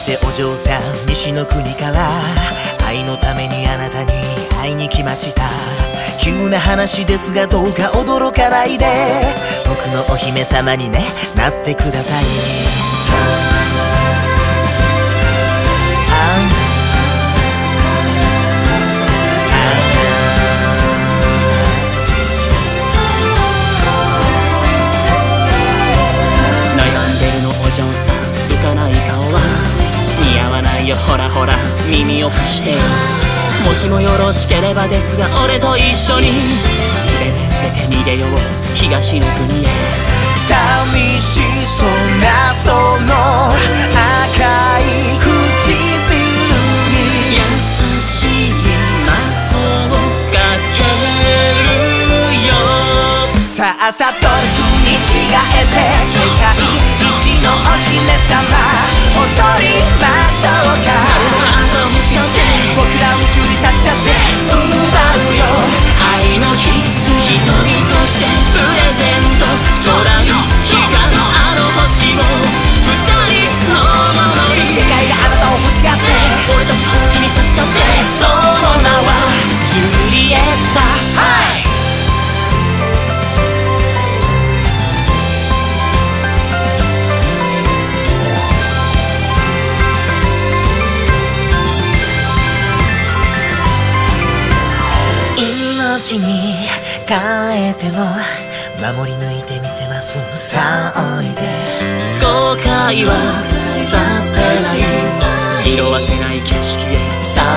してお嬢さん西の国から愛のためにあなたに会いに来ました。急な話ですがどうか驚かないで、僕のお姫様にねなってください。 お嬢さん浮かない顔は似合わないよ、ほらほら耳を貸して。もしもよろしければですが俺と一緒に全て捨てて逃げよう東の国へ。 寂しそうなその赤い唇に優しい魔法をかけるよ。 さあさドレスに着替えて世界一のお姫様踊りましょうか。 あんたを欲しがって僕らを夢中にさせちゃって奪うよ愛のキス。 瞳としてプレゼント、空に光るあの星を二人のものに。 世界があなたを欲しがって俺たち本気にさせちゃって。 その名はジュリエッタ。はい命に変えても守り抜いてみせます。さあおいで。 後悔はさせない、色褪せない景色へ。 さ